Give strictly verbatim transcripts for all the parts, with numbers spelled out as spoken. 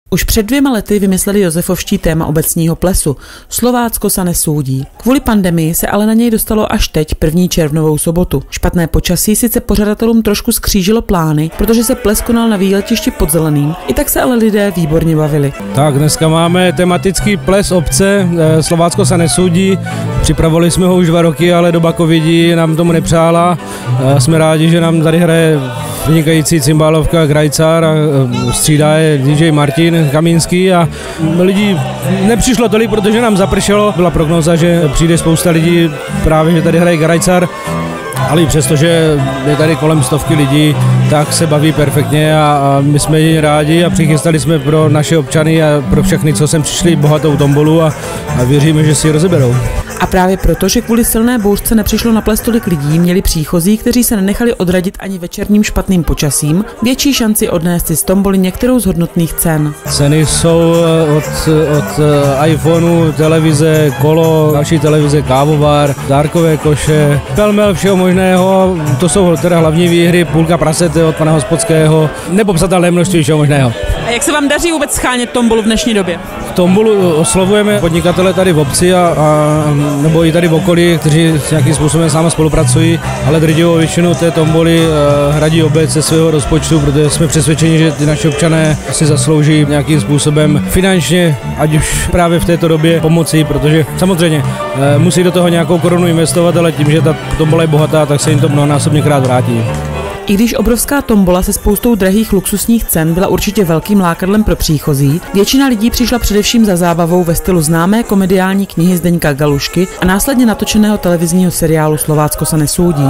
Už před dvěma lety vymysleli josefovští téma obecního plesu. Slovácko se nesoudí. Kvůli pandemii se ale na něj dostalo až teď, první červnovou sobotu. Špatné počasí sice pořadatelům trošku skřížilo plány, protože se ples konal na výletišti pod Zeleným. I tak se ale lidé výborně bavili. Tak dneska máme tematický ples obce, Slovácko se nesoudí. Připravovali jsme ho už dva roky, ale doba covidí nám tomu nepřála. Jsme rádi, že nám tady hraje vynikající cymbálovka Grajcar a střídá je D J Martin Kamínský a lidí nepřišlo tolik, protože nám zapršelo. Byla prognóza, že přijde spousta lidí právě, že tady hraje Grajcar, ale i přesto, že je tady kolem stovky lidí, tak se baví perfektně a, a my jsme jí rádi a přichystali jsme pro naše občany a pro všechny, co sem přišli, bohatou tombolu a, a věříme, že si ji rozeberou. A právě proto, že kvůli silné bouřce nepřišlo na ples tolik lidí, měli příchozí, kteří se nenechali odradit ani večerním špatným počasím, větší šanci odnést si z tomboly některou z hodnotných cen. Ceny jsou od, od iPhoneu, televize, kolo, další televize, kávovar, dárkové koše, pelmel všeho možného, to jsou teda hlavní výhry, půlka prasete od pana Hospodského, nepopsatelné množství všeho možného. A jak se vám daří vůbec schánět tombolu v dnešní době? Tombolu oslovujeme podnikatele tady v obci a, a nebo i tady v okolí, kteří s nějakým způsobem s námi spolupracují, ale drtivou většinu té tomboly uh, hradí obec ze svého rozpočtu, protože jsme přesvědčeni, že ty naši občané si zaslouží nějakým způsobem finančně, ať už právě v této době pomoci, protože samozřejmě uh, musí do toho nějakou korunu investovat, ale tím, že ta tombola je bohatá, tak se jim to mnohonásobně krát vrátí. I když obrovská tombola se spoustou drahých luxusních cen byla určitě velkým lákadlem pro příchozí, většina lidí přišla především za zábavou ve stylu známé komediální knihy Zdeňka Galušky a následně natočeného televizního seriálu Slovácko se nesoudí.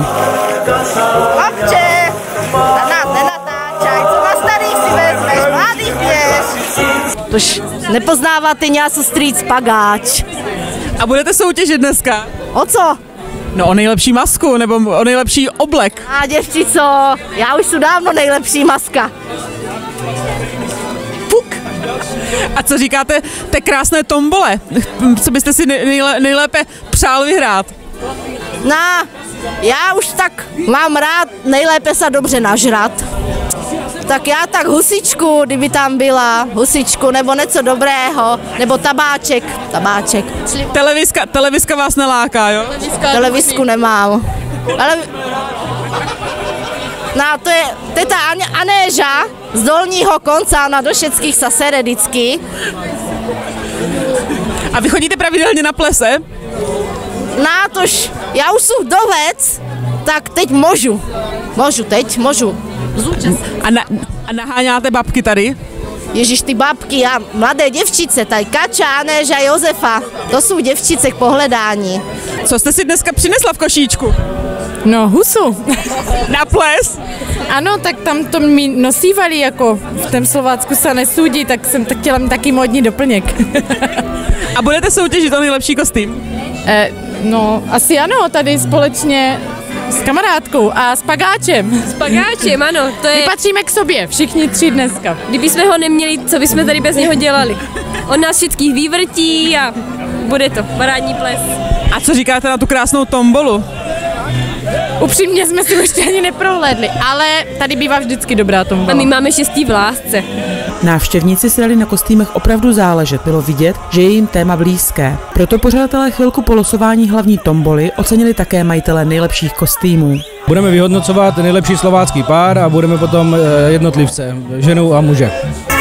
Babče, na nás nenatáčaj, co na starých si vezmeš, mladých věř. Tož nepoznáváte nějakou street pagáč. A budete soutěžit dneska? O co? No o nejlepší masku, nebo o nejlepší oblek. A děvčico, já už jsem dávno nejlepší maska. Puk. A co říkáte té krásné tombole? Co byste si nejlé, nejlépe přál vyhrát? No, já už tak mám rád nejlépe se dobře nažrat. Tak já tak husičku, kdyby tam byla, husičku, nebo něco dobrého, nebo tabáček, tabáček. Televizka, televizka vás neláká, jo? Televizku nemám. Ale... No, to je teta Anéža z dolního konca, ona do všetkých sa sere vždycky. A vy chodíte pravidelně na plese? No, tož, já už jsem vdovec, tak teď můžu. Můžu teď, můžu. A, na, a naháňáte babky tady? Ježiš, ty babky a mladé děvčice, tady Kača, Anéža, Josefa, to jsou děvčice k pohledání. Co jste si dneska přinesla v košíčku? No, husu. Na ples? Ano, tak tam to mi nosívali, jako v tom Slovácku se nesoudí, tak jsem tak chtěla mít taky módní doplněk. A budete soutěžit o nejlepší kostým? Eh, no, asi ano, tady společně s kamarádkou a s pagáčem. S pagáčem, ano. To je... My patříme k sobě, všichni tři dneska. Kdyby jsme ho neměli, co bychom tady bez něho dělali? On nás všetkých vyvrtí a bude to parádní ples. A co říkáte na tu krásnou tombolu? Upřímně jsme si ještě ani neprohlédli, ale tady bývá vždycky dobrá tombola. A my máme štěstí v lásce. Návštěvníci si dali na kostýmech opravdu záležet, bylo vidět, že je jim téma blízké. Proto pořadatelé chvilku po losování hlavní tomboly ocenili také majitele nejlepších kostýmů. Budeme vyhodnocovat nejlepší slovácký pár a budeme potom jednotlivce, ženu a muže.